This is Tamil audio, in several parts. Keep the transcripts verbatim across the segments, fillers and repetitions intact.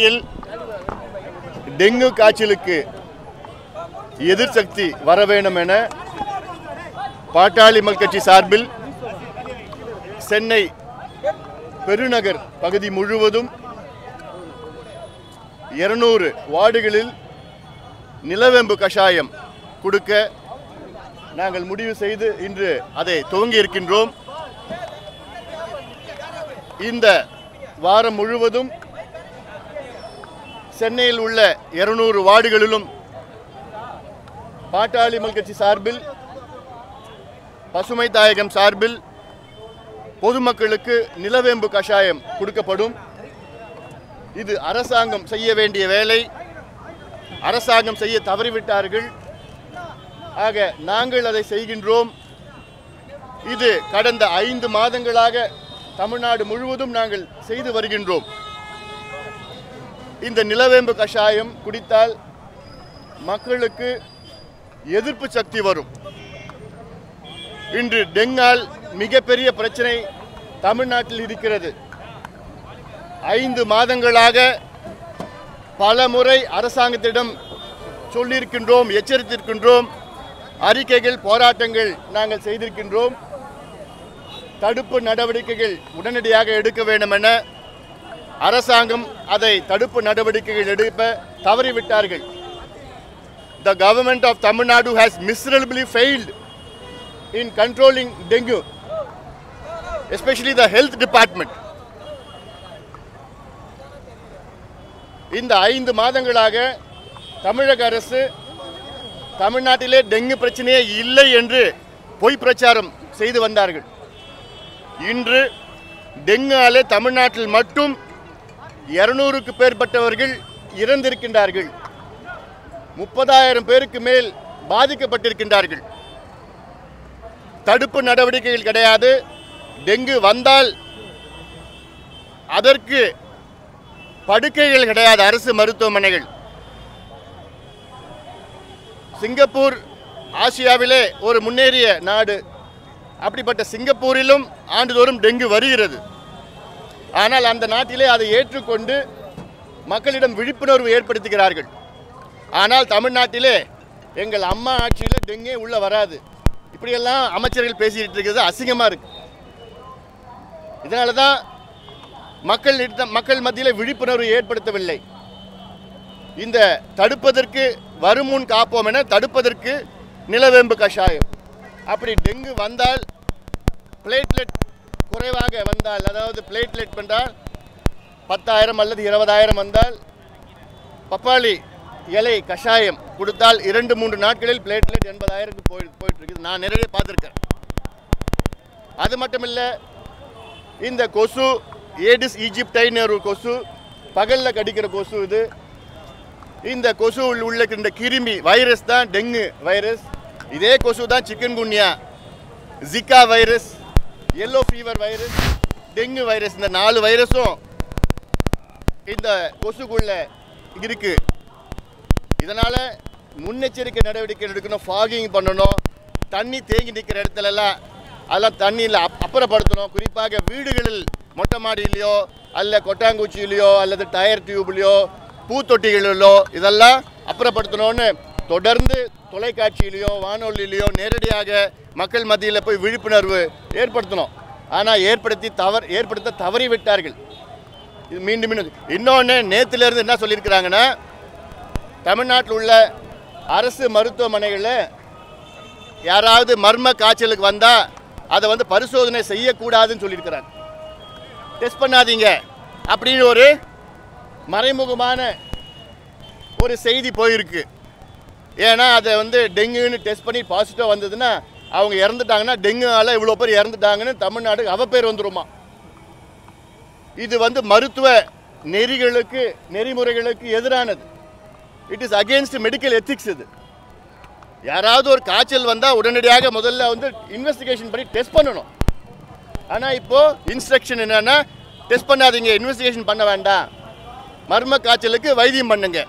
சென்னையில் டெங்கு காய்ச்சலுக்கு எதிர் சக்தி வர வேண்டும் என பாட்டாளி மக்கள் கட்சி சார்பில் சென்னை பெருநகர் பகுதி முழுவதும் இருநூறு வார்டுகளில் நிலவேம்பு கஷாயம் கொடுக்க நாங்கள் முடிவு செய்து இன்று அதை துவங்கி இருக்கின்றோம். இந்த வாரம் முழுவதும் சென்னையில் உள்ள இருநூறு வார்டுகளிலும் பாட்டாளி மக்கள் கட்சி சார்பில் பசுமை தாயகம் சார்பில் பொதுமக்களுக்கு நிலவேம்பு கஷாயம் கொடுக்கப்படும். இது அரசாங்கம் செய்ய வேண்டிய வேலை. அரசாங்கம் செய்ய தவறிவிட்டார்கள். ஆக நாங்கள் அதை செய்கின்றோம். இது கடந்த ஐந்து மாதங்களாக தமிழ்நாடு முழுவதும் நாங்கள் செய்து வருகின்றோம். இந்த நிலவேம்பு கஷாயம் குடித்தால் மக்களுக்கு எதிர்ப்பு சக்தி வரும். இன்று டெங்கால் மிகப்பெரிய பிரச்சனை தமிழ்நாட்டில் இருக்கிறது. ஐந்து மாதங்களாக பல முறை அரசாங்கத்திடம் சொல்லியிருக்கின்றோம், எச்சரித்திருக்கின்றோம். அறிக்கைகள், போராட்டங்கள் நாங்கள் செய்திருக்கின்றோம். தடுப்பு நடவடிக்கைகள் உடனடியாக எடுக்க வேண்டும் என அரசாங்கம் அதை தடுப்பு நடவடிக்கைகள் எடுக்க தவறிவிட்டார்கள். The government of Tamil Nadu has miserably failed in controlling dengue, especially the health department. இந்த ஐந்து மாதங்களாக தமிழக அரசு தமிழ்நாட்டிலே டெங்கு பிரச்சனையே இல்லை என்று பொய் பிரச்சாரம் செய்து வந்தார்கள். இன்று டெங்காலே தமிழ்நாட்டில் மட்டும் இருநூறுக்கு மேற்பட்டவர்கள் இறந்திருக்கின்றார்கள். முப்பதாயிரம் பேருக்கு மேல் பாதிக்கப்பட்டிருக்கின்றார்கள். தடுப்பு நடவடிக்கைகள் கிடையாது. டெங்கு வந்தால் அதற்கு படுக்கைகள் கிடையாது. அரசு மருத்துவமனைகள். சிங்கப்பூர் ஆசியாவிலே ஒரு முன்னேறிய நாடு. அப்படிப்பட்ட சிங்கப்பூரிலும் ஆண்டுதோறும் டெங்கு வருகிறது. ஆனால் அந்த நாட்டிலே அதை ஏற்றுக்கொண்டு மக்களிடம் விழிப்புணர்வு ஏற்படுத்துகிறார்கள். ஆனால் தமிழ்நாட்டிலே எங்கள் அம்மா ஆட்சியில் டெங்கே உள்ள வராது, இப்படியெல்லாம் அமைச்சர்கள் பேசிட்டு இருக்கிறது அசிங்கமாக இருக்கு. இதனால தான் மக்கள் மக்கள் மத்தியில் விழிப்புணர்வு ஏற்படுத்தவில்லை. இந்த தடுப்பதற்கு வருமுன் காப்போம் என தடுப்பதற்கு நிலவேம்பு கஷாயம். அப்படி டெங்கு வந்தால் பிளேட்லெட் குறைவாக வந்தால், அதாவது பிளேட்லெட் பண்ணால் பத்தாயிரம் அல்லது இருபதாயிரம் வந்தால் பப்பாளி இலை கஷாயம் கொடுத்தால் இரண்டு மூன்று நாட்களில் பிளேட்லெட் எண்பதாயிரத்துக்கு போய் போயிட்டு இருக்குது. நான் நிறைய பார்த்துருக்கேன். அது மட்டும் இல்லை, இந்த கொசு ஏடிஸ் ஈஜிப்டைன்னு ஒரு கொசு, பகலில் கடிக்கிற கொசு. இது இந்த கொசு உள்ள இந்த கிருமி வைரஸ் தான் டெங்கு வைரஸ். இதே கொசு தான் chikungunya, Zika virus, yellow fever virus, dengue virus. இந்த நாலு வைரஸும் இந்த கொசுக்குள்ள இருக்கு. இதனால் முன்னெச்சரிக்கை நடவடிக்கை எடுக்கணும். ஃபாகிங் பண்ணணும். தண்ணி தேங்கி நிற்கிற இடத்துலலாம் அதெல்லாம் தண்ணியில் அப் அப்புறப்படுத்தணும். குறிப்பாக வீடுகளில் மொட்டை மாடியிலையோ அல்ல கொட்டாங்குச்சியிலையோ அல்லது டயர் டியூப்லையோ பூத்தொட்டிகளிலோ இதெல்லாம் அப்புறப்படுத்தணும்னு தொடர்ந்து தொலைக்காட்சியிலையோ வானொலியிலையோ நேரடியாக மக்கள் மத்தியில் போய் விழிப்புணர்வு ஏற்படுத்தணும். ஆனால் ஏற்படுத்தி தவறு ஏற்படுத்த தவறிவிட்டார்கள். இது மீண்டும் மீண்டும் இன்னொன்று நேற்றுலேருந்து என்ன சொல்லியிருக்கிறாங்கன்னா, தமிழ்நாட்டில் உள்ள அரசு மருத்துவமனைகளில் யாராவது மர்ம காய்ச்சலுக்கு வந்தால் அதை வந்து பரிசோதனை செய்யக்கூடாதுன்னு சொல்லியிருக்கிறாங்க. டெஸ்ட் பண்ணாதீங்க அப்படின்னு ஒரு மறைமுகமான ஒரு செய்தி போயிருக்கு. ஏன்னா அதை வந்து டெங்குன்னு டெஸ்ட் பண்ணி பாசிட்டிவ் வந்ததுன்னா அவங்க இறந்துட்டாங்கன்னா டெங்குவால் இவ்வளோ பேர் இறந்துட்டாங்கன்னு தமிழ்நாடு அவ பேர் வந்துருமா. இது வந்து மருத்துவ நெறிகளுக்கு நெறிமுறைகளுக்கு எதிரானது. It is against medical ethics. இது யாராவது ஒரு காய்ச்சல் வந்தால் உடனடியாக முதல்ல வந்து இன்வெஸ்டிகேஷன் பண்ணி டெஸ்ட் பண்ணணும். ஆனால் இப்போது இன்ஸ்ட்ரக்ஷன் என்னென்னா, டெஸ்ட் பண்ணாதீங்க, இன்வெஸ்டிகேஷன் பண்ண வேண்டாம், மர்ம காய்ச்சலுக்கு வைத்தியம் பண்ணுங்க.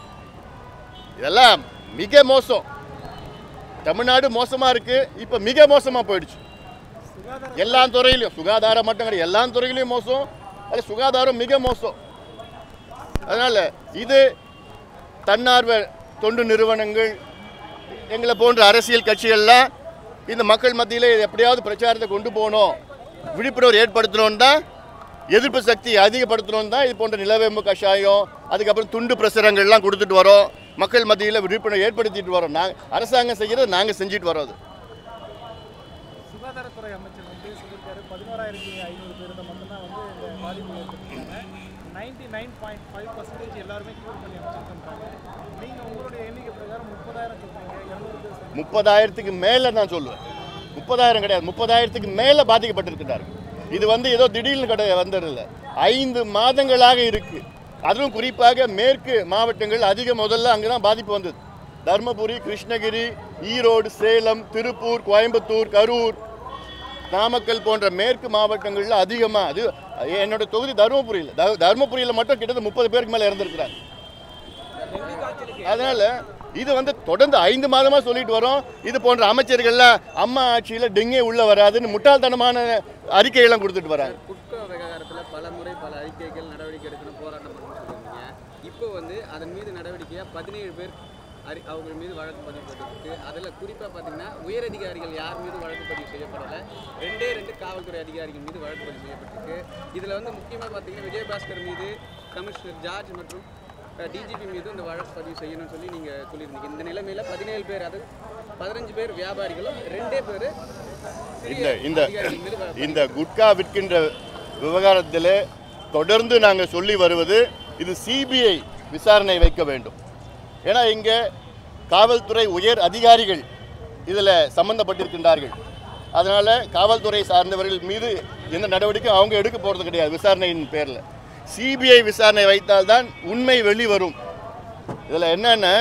இதெல்லாம் மிக மோசம். தமிழ்நாடு மோசமாக இருக்குது. இப்போ மிக மோசமாக போயிடுச்சு. எல்லா துறையிலையும், சுகாதாரம் மட்டும் கிடையாது, எல்லா துறையிலையும் மோசம். அது சுகாதாரம் மிக மோசம். அதனால் இது தன்னார்வ தொண்டு நிறுவனங்கள் எங்களை போன்ற அரசியல் கட்சிகள்லாம் இந்த மக்கள் மத்தியில் எப்படியாவது பிரச்சாரத்தை கொண்டு போகணும், விழிப்புணர்வு ஏற்படுத்தணும் தான், எதிர்ப்பு சக்தி அதிகப்படுத்தணும் தான் இது போன்ற நிலவேம்பு கஷாயம், அதுக்கப்புறம் துண்டு பிரசுரங்கள்லாம் கொடுத்துட்டு வரோம். மக்கள் மத்தியில் விழிப்புணர்வு ஏற்படுத்திட்டு வரோம். நாங்கள் அரசாங்கம் செய்கிறது நாங்கள் செஞ்சுட்டு வரோம். சுகாதாரத்துறை அமைச்சர் வந்து சொல்லியிருக்காரு பதினோராயிரத்தி ஐநூறு பேருக்கு மட்டும்தான் வந்து இந்த பாதிப்பு ஏற்படுத்திருக்காங்க. Ninety nine point five percentage எல்லாருமே க்யூர் பண்ணி அமைச்சிருக்காங்க. நீங்கள் உங்களுடைய எண்ணிக்கை பிரகாரம் முப்பதாயிரம் சொல்றீங்க, இரநூறு பேர் முப்பதாயிரத்துக்கு மேலே தான் சொல்லுவேன். முப்பதாயிரம் கிடையாது, முப்பதாயிரத்துக்கு மேலே பாதிக்கப்பட்டிருக்கிறார்கள். இது வந்து ஏதோ திடீர்னு கடை வந்துடல, ஐந்து மாதங்களாக இருக்குது. அதுவும் குறிப்பாக மேற்கு மாவட்டங்கள் அதிக முதல்ல அங்கே தான் பாதிப்பு வந்தது. தர்மபுரி, கிருஷ்ணகிரி, ஈரோடு, சேலம், திருப்பூர், கோயம்புத்தூர், கரூர், நாமக்கல் போன்ற மேற்கு மாவட்டங்களில் அதிகமாக. அது என்னோட தொகுதி தருமபுரியில். தருமபுரியில் மட்டும் கிட்டத்தட்ட முப்பது பேருக்கு மேலே இறந்துருக்கிறாங்க. அதனால் இது வந்து தொடர்ந்து ஐந்து மாதமாக சொல்லிட்டு வரோம். இது போன்ற அமைச்சர்கள்லாம் அம்மா ஆட்சியில் டெங்கே உள்ள வராதுன்னு முட்டாள்தனமான அறிக்கைகள்லாம் கொடுத்துட்டு வராங்க. குட்கா விவகாரத்தில் பல முறை பல அறிக்கைகள் நடவடிக்கை எடுக்கணும் போராட்டம் பண்ணணும்னு சொல்லுவீங்க. இப்போ வந்து அதன் மீது நடவடிக்கையாக பதினேழு பேர் அறி அவங்க மீது வழக்கு பதிவு செய்யப்பட்டிருக்கு. அதில் குறிப்பாக பார்த்தீங்கன்னா உயரதிகாரிகள் யார் மீது வழக்கு பதிவு செய்யப்படலை, ரெண்டே ரெண்டு காவல்துறை அதிகாரிகள் மீது வழக்கு பதிவு செய்யப்பட்டிருக்கு. இதில் வந்து முக்கியமாக பார்த்தீங்கன்னா விஜயபாஸ்கர் மீது கமிஷனர் ஜார்ஜ் மற்றும் டிஜிபி மீது இந்த வழக்கு பதிவு செய்யணும்னு சொல்லி நீங்கள் சொல்லியிருந்தீங்க. இந்த நிலைமையில் பதினேழு பேர், அது பதினஞ்சு பேர் வியாபாரிகளும் ரெண்டே பேர் இந்த இந்த இந்த குட்கா விற்கின்ற விவகாரத்தில் தொடர்ந்து நாங்கள் சொல்லி வருவது, இது சிபிஐ விசாரணை வைக்க வேண்டும். ஏன்னா இங்கே காவல்துறை உயர் அதிகாரிகள் இதில் சம்பந்தப்பட்டிருக்கின்றார்கள். அதனால் காவல்துறை சார்ந்தவர்கள் மீது எந்த நடவடிக்கையும் அவங்க எடுக்க போகிறது கிடையாது. விசாரணையின் பேரில் சிபிஐ விசாரணை வைத்தால்தான் உண்மை வெளிவரும். இதில் என்னென்ன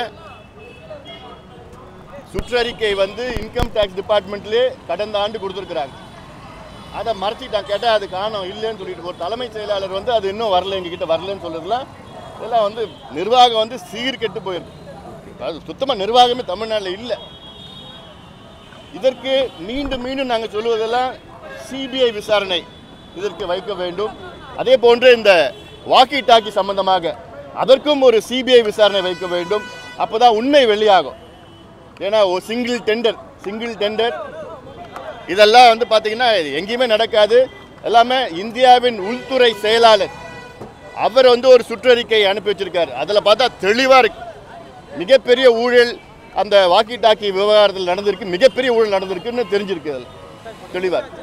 சுற்றறிக்கை வந்து இன்கம் டேக்ஸ் டிபார்ட்மெண்ட்லேயே கடந்த ஆண்டு கொடுத்துருக்குறாங்க. அதை மறைச்சிட்டாங்க. கேட்டால் அது காணும் இல்லைன்னு சொல்லிட்டு ஒரு தலைமைச் செயலாளர் வந்து அது இன்னும் வரல, எங்ககிட்ட வரலன்னு சொல்கிறதுலாம் இதெல்லாம் வந்து நிர்வாகம் வந்து சீர்கெட்டு போயிருக்கு. அது சுத்தமாக நிர்வாகமே தமிழ்நாட்டில் இல்லை. இதற்கு மீண்டும் மீண்டும் நாங்கள் சொல்லுவதெல்லாம் சிபிஐ விசாரணை இதற்கு வைக்க வேண்டும். அதே போன்று இந்த வாக்கி டாக்கி சம்பந்தமாக அதற்கும் ஒரு சிபிஐ விசாரணை வைக்க வேண்டும். அப்போ தான் உண்மை வெளியாகும். ஏன்னா ஒரு சிங்கிள் டெண்டர் சிங்கிள் டெண்டர் இதெல்லாம் வந்து பார்த்தீங்கன்னா எங்கேயுமே நடக்காது. எல்லாமே இந்தியாவின் உள்துறை செயலாளர் அவர் வந்து ஒரு சுற்றறிக்கை அனுப்பி வச்சிருக்காரு. அதில் பார்த்தா தெளிவாக இருக்கு. மிகப்பெரிய ஊழல் அந்த வாக்கி டாக்கி விவகாரத்தில் நடந்திருக்கு, மிகப்பெரிய ஊழல் நடந்திருக்குன்னு தெரிஞ்சிருக்கு. அதில் தெளிவாக இருக்கு.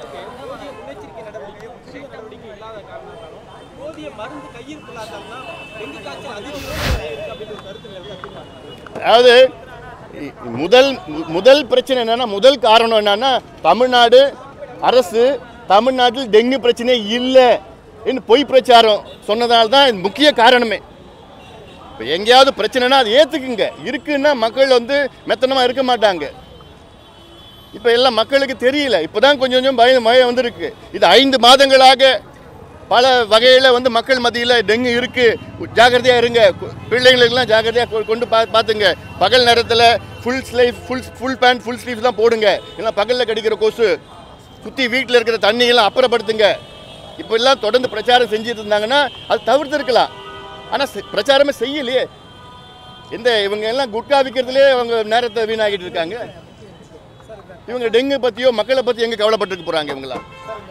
அதாவது முதல் முதல் பிரச்சனை என்னன்னா, முதல் காரணம் என்னன்னா, தமிழ்நாடு அரசு தமிழ்நாட்டில் டெங்கு பிரச்சனை இல்லை என்று பொய் பிரச்சாரம் சொன்னதால் தான் முக்கிய காரணமே. இப்போ எங்கேயாவது பிரச்சனைனா அது ஏற்றுக்குங்க, இருக்குன்னா மக்கள் வந்து மெத்தனமாக இருக்க மாட்டாங்க. இப்போ எல்லாம் மக்களுக்கு தெரியல, இப்போ தான் கொஞ்சம் கொஞ்சம் பயம் மழை வந்திருக்கு. இது ஐந்து மாதங்களாக பல வகையில் வந்து மக்கள் மத்தியில் டெங்கு இருக்குது, ஜாக்கிரதையாக இருங்க, பிள்ளைங்களுக்கெல்லாம் ஜாக்கிரதையாக கொண்டு பா பார்த்துங்க. பகல் நேரத்தில் full sleeve full full pant full sleeve தான் போடுங்க. இல்லை பகலில் கடிக்கிற கொசு, சுற்றி வீட்டில் இருக்கிற தண்ணியெல்லாம் அப்புறப்படுத்துங்க. இப்போ எல்லாம் தொடர்ந்து பிரச்சாரம் செஞ்சுட்டு இருந்தாங்கன்னா அது தவிர்த்துருக்கலாம். ஆனால் பிரச்சாரமே செய்யலையே. எந்த இவங்க எல்லாம் குட்கா விற்கிறதுலேயே அவங்க நேரத்தை வீணாகிட்டு இருக்காங்க. இவங்க டெங்கு பற்றியோ மக்களை பற்றி எங்கே கவலைப்பட்டுருக்க போகிறாங்க இவங்களாம்?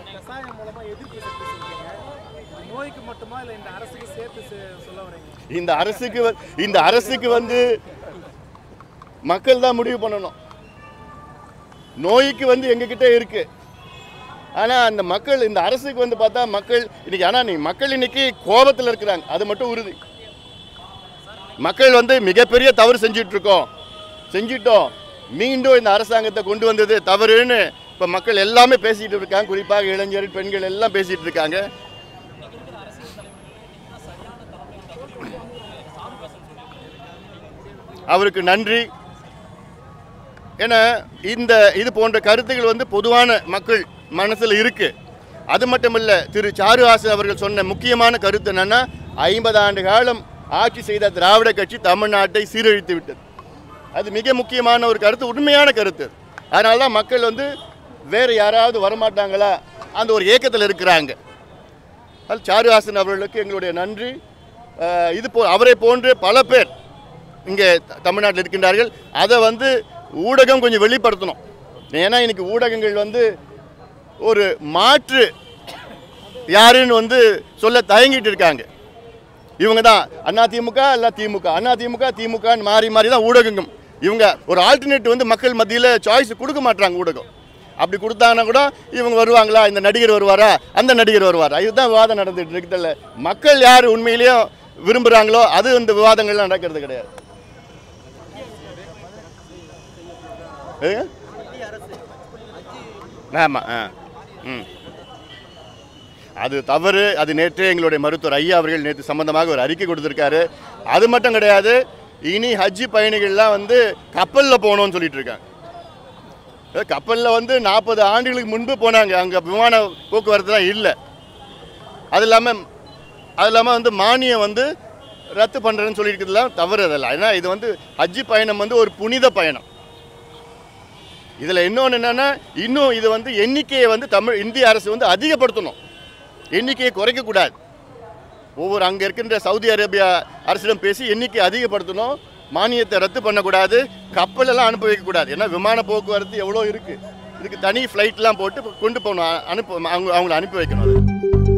இந்த அரசுக்கு இந்த அரசுக்கு வந்து மக்கள் தான் முடிவு பண்ணணும். நோய்க்கு வந்து எங்ககிட்ட இருக்கு. ஆனால் அந்த மக்கள் இந்த அரசுக்கு வந்து பார்த்தா மக்கள் இன்னைக்கு, ஆனால் நீ மக்கள் இன்னைக்கு கோபத்தில் இருக்கிறாங்க, அது மட்டும் உறுதி. மக்கள் வந்து மிகப்பெரிய தவறு செஞ்சிட்டு இருக்கோம் செஞ்சிட்டோம் மீண்டும் இந்த அரசாங்கத்தை கொண்டு வந்தது தவறுன்னு இப்போ மக்கள் எல்லாமே பேசிட்டு இருக்காங்க. குறிப்பாக இளைஞர் பெண்கள் எல்லாம் பேசிட்டு இருக்காங்க. அவருக்கு நன்றி. ஏன்னா இந்த இது போன்ற கருத்துக்கள் வந்து பொதுவான மக்கள் மனசில் இருக்கு. அது மட்டும் இல்லை, திரு சாருஹாசன் அவர்கள் சொன்ன முக்கியமான கருத்து என்னன்னா, ஐம்பது ஆண்டு காலம் ஆட்சி செய்த திராவிட கட்சி தமிழ்நாட்டை சீரழித்து விட்டது. அது மிக முக்கியமான ஒரு கருத்து, உண்மையான கருத்து. அதனால தான் மக்கள் வந்து வேறு யாராவது வரமாட்டாங்களா அந்த ஒரு ஏக்கத்தில் இருக்கிறாங்க. அது சாருஹாசன் அவர்களுக்கு எங்களுடைய நன்றி. இது போ அவரை போன்று பல பேர் இங்கே தமிழ்நாட்டில் இருக்கின்றார்கள். அதை வந்து ஊடகம் கொஞ்சம் வெளிப்படுத்தணும். ஏன்னா இன்னைக்கு ஊடகங்கள் வந்து ஒரு மாற்று யாருன்னு வந்து சொல்ல தயங்கிட்டு இருக்காங்க. இவங்க தான் அண்ணா திமுக இல்லை திமுக, அண்ணா திமுக திமுகன்னு மாறி மாறி தான் ஊடகங்கள். இவங்க ஒரு ஆல்டர்னேட் வந்து மக்கள் மத்தியில் சாய்ஸ் கொடுக்க மாட்டாங்க ஊடகம். அப்படி கொடுத்தாங்கன்னா கூட இவங்க வருவாங்களா, இந்த நடிகர் வருவாரா, அந்த நடிகர் வருவாரா, இதுதான் விவாதம் நடந்துட்டு இருக்குதில்ல. மக்கள் யார் உண்மையிலேயும் விரும்புகிறாங்களோ அது இந்த விவாதங்கள்லாம் நடக்கிறது கிடையாது. ஆமாம். ஆ ம் அது தவறு. அது நேற்றே எங்களுடைய மருத்துவர் ஐயா அவர்கள் நேற்று சம்பந்தமாக ஒரு அறிக்கை கொடுத்துருக்காரு. அது மட்டும் கிடையாது, இனி ஹஜ்ஜி பயணிகள்லாம் வந்து கப்பலில் போகணும்னு சொல்லிட்டு இருக்காங்க. கப்பலில் வந்து நாற்பது ஆண்டுகளுக்கு முன்பு போனாங்க, அங்கே விமான போக்குவரத்துலாம் இல்லை. அது இல்லாமல் அது இல்லாமல் வந்து மானியம் வந்து ரத்து பண்ணுறேன்னு சொல்லியிருக்கிறதுலாம் தவறு. அதெல்லாம் ஏன்னா இது வந்து ஹஜ்ஜி பயணம் வந்து ஒரு புனித பயணம். இதில் இன்னொன்று என்னென்னா, இன்னும் இது வந்து எண்ணிக்கையை வந்து தமிழ் இந்திய அரசு வந்து அதிகப்படுத்தணும், எண்ணிக்கையை குறைக்கக்கூடாது. ஒவ்வொரு அங்கே இருக்கின்ற சவுதி அரேபியா அரசிடம் பேசி எண்ணிக்கை அதிகப்படுத்தணும், மானியத்தை ரத்து பண்ணக்கூடாது, கப்பலெல்லாம் அனுப்பி வைக்கக்கூடாது. ஏன்னா விமான போக்குவரத்து எவ்வளோ இருக்குது, இதுக்கு தனி ஃப்ளைட்லாம் போட்டு கொண்டு போகணும், அனுப்ப அவங்க அவங்கள அனுப்பி வைக்கணும்.